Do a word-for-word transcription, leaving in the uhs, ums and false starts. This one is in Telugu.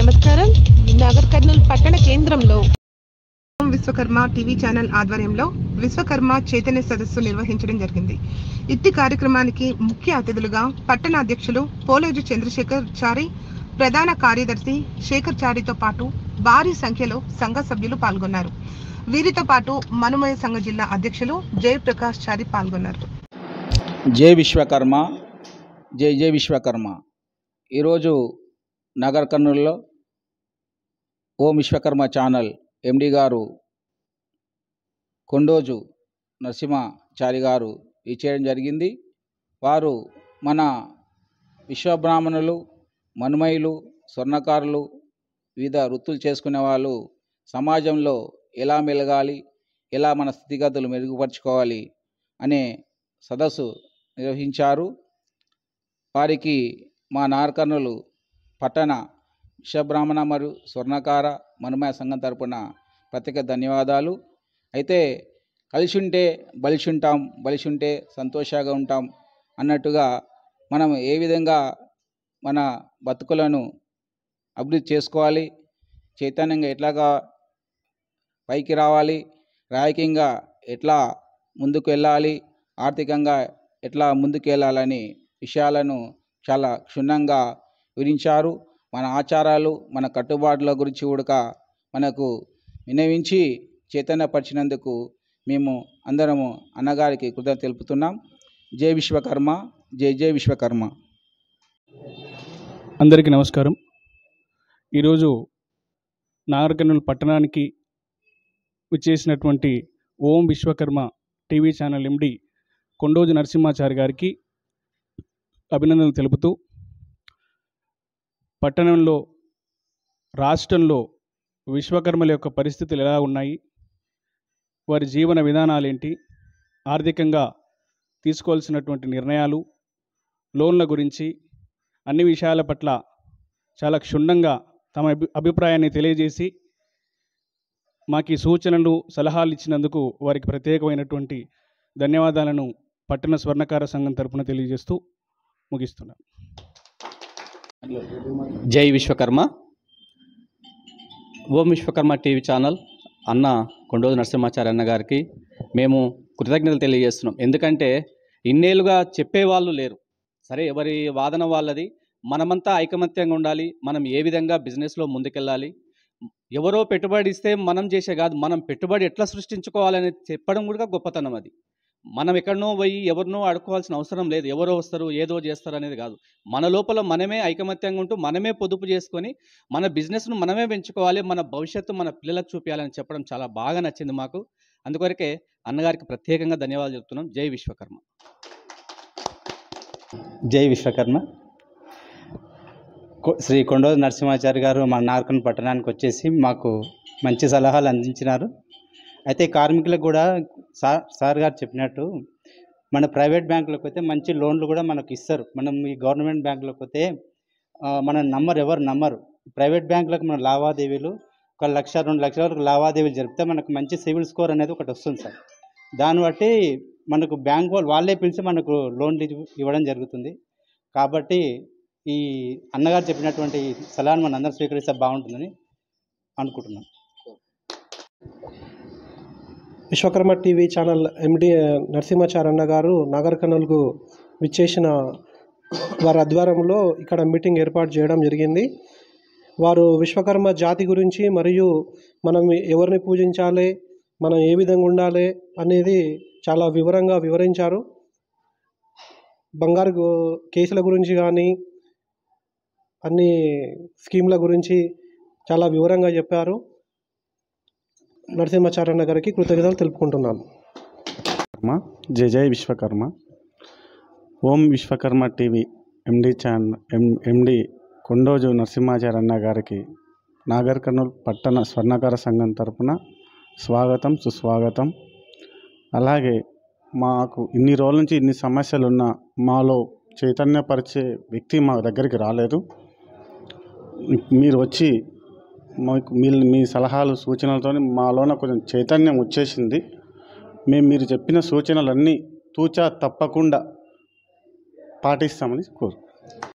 నమస్కారం. నగర్ కర్నూలు పట్టణ కేంద్రంలో విశ్వకర్మ టీవీ ఛానల్ ఆధ్వర్యంలో విశ్వకర్మ చైతన్య సదస్సు నిర్వహించడం జరిగింది. ఇట్టి కార్యక్రమానికి ముఖ్య అతిథులుగా పట్టణ అధ్యక్షులు పోలేరు చంద్రశేఖర్ చారి, ప్రధాన కార్యదర్శి శేఖర్ చారితో పాటు భారీ సంఖ్యలో సంఘ సభ్యులు పాల్గొన్నారు. వీరితో పాటు మనుమయ సంఘ జిల్లా అధ్యక్షులు జయప్రకాష్ చారి పాల్గొన్నారు. జై విశ్వకర్మ, జై జై విశ్వకర్మ. ఈరోజు నగర్ కర్నూలులో ఓం విశ్వకర్మ ఛానల్ ఎండి గారు కొండోజు నరసింహాచారి గారు ఇచ్చేయడం జరిగింది. వారు మన విశ్వబ్రాహ్మణులు, మనుమయులు, స్వర్ణకారులు, వివిధ వృత్తులు చేసుకునే వాళ్ళు సమాజంలో ఎలా మెలగాలి, ఎలా మన స్థితిగతులు మెరుగుపరుచుకోవాలి అనే సదస్సు నిర్వహించారు. వారికి మా నగర్ కర్నూలు పట్టణ విశ్వబ్రాహ్మణ మరియు స్వర్ణకార మనుమయ సంఘం తరపున ప్రత్యేక ధన్యవాదాలు. అయితే కలిసి ఉంటే బలిసి ఉంటాం, బలిసి ఉంటే సంతోషంగా ఉంటాం అన్నట్టుగా మనం ఏ విధంగా మన బతుకులను అభివృద్ధి చేసుకోవాలి, చైతన్యంగా ఎట్లాగా పైకి రావాలి, రాజకీయంగా ఎట్లా ముందుకు వెళ్ళాలి, ఆర్థికంగా ఎట్లా ముందుకు వెళ్ళాలని విషయాలను చాలా క్షుణ్ణంగా వివరించారు. మన ఆచారాలు, మన కట్టుబాట్ల గురించి కూడా మనకు వినవించి చైతన్యపరిచినందుకు మేము అందరము అన్నగారికి కృతజ్ఞత తెలుపుతున్నాం. జై విశ్వకర్మ, జై జై విశ్వకర్మ. అందరికీ నమస్కారం. ఈరోజు నగర్ కర్నూలు పట్టణానికి వచ్చేసినటువంటి Om Vishwakarma TV channel MD Kondoju Narasimhachari గారికి అభినందనలు తెలుపుతూ, పట్టణంలో, రాష్ట్రంలో విశ్వకర్మల యొక్క పరిస్థితులు ఎలా ఉన్నాయి, వారి జీవన విధానాలు ఏంటి, ఆర్థికంగా తీసుకోవాల్సినటువంటి నిర్ణయాలు, లోన్ల గురించి అన్ని విషయాల పట్ల చాలా క్షుణ్ణంగా తమ అభి అభిప్రాయాన్ని తెలియజేసి మాకు ఈ సూచనలు, సలహాలు ఇచ్చినందుకు వారికి ప్రత్యేకమైనటువంటి ధన్యవాదాలను పట్టణ స్వర్ణకార సంఘం తరపున తెలియజేస్తూ ముగిస్తున్నాను. జై విశ్వకర్మ. ఓం విశ్వకర్మ టీవీ ఛానల్ అన్న కొండోజు నరసింహాచారి అన్న గారికి మేము కృతజ్ఞతలు తెలియజేస్తున్నాం. ఎందుకంటే ఇన్నేళ్ళుగా చెప్పేవాళ్ళు లేరు. సరే, ఎవరి వాదన వాళ్ళది. మనమంతా ఐకమత్యంగా ఉండాలి. మనం ఏ విధంగా బిజినెస్లో ముందుకెళ్ళాలి, ఎవరో పెట్టుబడి ఇస్తే మనం చేసే కాదు, మనం పెట్టుబడి ఎట్లా సృష్టించుకోవాలని చెప్పడం కూడా గొప్పతనం. అది మనం ఎక్కడనో పోయి ఎవరినో అడుకోవాల్సిన అవసరం లేదు. ఎవరో వస్తారు, ఏదో చేస్తారు అనేది కాదు. మన లోపల మనమే ఐకమత్యంగా ఉంటూ మనమే పొదుపు చేసుకొని మన బిజినెస్ను మనమే పెంచుకోవాలి, మన భవిష్యత్తు మన పిల్లలకు చూపించాలని చెప్పడం చాలా బాగా నచ్చింది మాకు. అందుకొరకే అన్నగారికి ప్రత్యేకంగా ధన్యవాదాలు చెప్తున్నాం. జై విశ్వకర్మ. జై విశ్వకర్మ. శ్రీ కొండోజు నరసింహాచారి గారు మన నగర్ కర్నూలు పట్టణానికి వచ్చేసి మాకు మంచి సలహాలు అందించినారు. అయితే కార్మికులకు కూడా సార్ సార్ గారు చెప్పినట్టు మన ప్రైవేట్ బ్యాంకులకు పోతే మంచి లోన్లు కూడా మనకు ఇస్తారు. మనం ఈ గవర్నమెంట్ బ్యాంకులకు పోతే మన నమ్మరు, ఎవరు నమ్మరు. ప్రైవేట్ బ్యాంకులకు మన లావాదేవీలు ఒక లక్ష రెండు లక్షల వరకు లావాదేవీలు జరిపితే మనకు మంచి సివిల్ స్కోర్ అనేది ఒకటి వస్తుంది సార్. దాన్ని బట్టి మనకు బ్యాంక్ వాళ్ళు వాళ్ళే పిలిచి మనకు లోన్లు ఇవ్వడం జరుగుతుంది. కాబట్టి ఈ అన్నగారు చెప్పినటువంటి సలహాను మన అందరూ స్వీకరిస్తే బాగుంటుందని అనుకుంటున్నాం. Vishwakarma TV channel MD Narasimhachari అన్న గారు నగర్ కర్నూలుకు విచ్చేసిన వారి ఆధ్వర్యంలో ఇక్కడ మీటింగ్ ఏర్పాటు చేయడం జరిగింది. వారు విశ్వకర్మ జాతి గురించి మరియు మనం ఎవరిని పూజించాలి, మనం ఏ విధంగా ఉండాలి అనేది చాలా వివరంగా వివరించారు. బంగారు కేసుల గురించి కానీ అన్ని స్కీమ్ల గురించి చాలా వివరంగా చెప్పారు. నరసింహాచారి అన్న గారికి కృతజ్ఞతలు తెలుపుకుంటున్నాను. జై జై Vishwakarma. Om Vishwakarma TV MD channel M MD Kondoju Narasimhachari అన్న గారికి నగర్ కర్నూలు పట్టణ స్వర్ణకార సంఘం తరపున స్వాగతం, సుస్వాగతం. అలాగే మాకు ఇన్ని రోజుల నుంచి ఇన్ని సమస్యలు ఉన్న మాలో చైతన్యపరిచే వ్యక్తి మా దగ్గరికి రాలేదు. మీరు వచ్చి మాకు మీ మీ సలహాలు, సూచనలతో మాలోన కొంచెం చైతన్యం వచ్చేసింది. మేము మీరు చెప్పిన సూచనలన్నీ తూచా తప్పకుండా పాటిస్తామని కోరు